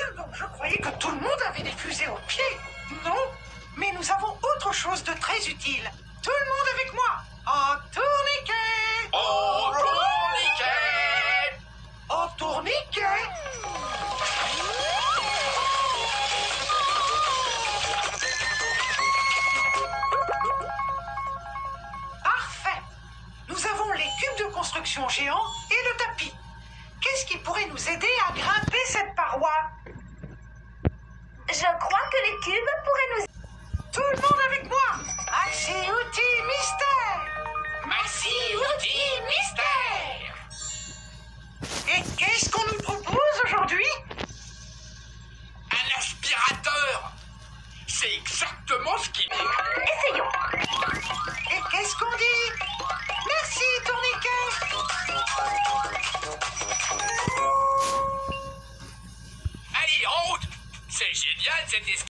Donc je croyais que tout le monde avait des fusées aux pieds. Non, mais nous avons autre chose de très utile. Tout le monde avec moi. En tourniquet. Au tourniquet. En tourniquet. Parfait. Nous avons les cubes de construction géants et le tapis. Qu'est-ce qui pourrait nous aider à grimper cette paroi? Je crois que les cubes pourraient nous... Tout le monde avec moi. Maxi outil mystère. Maxi outil mystère. Et qu'est-ce qu'on nous propose aujourd'hui? Un aspirateur. C'est exactement ce qu'il est. Essayons. Et qu'est-ce qu'on dit? Merci, tourniquet. Allez, en route. C'est génial cette escalade.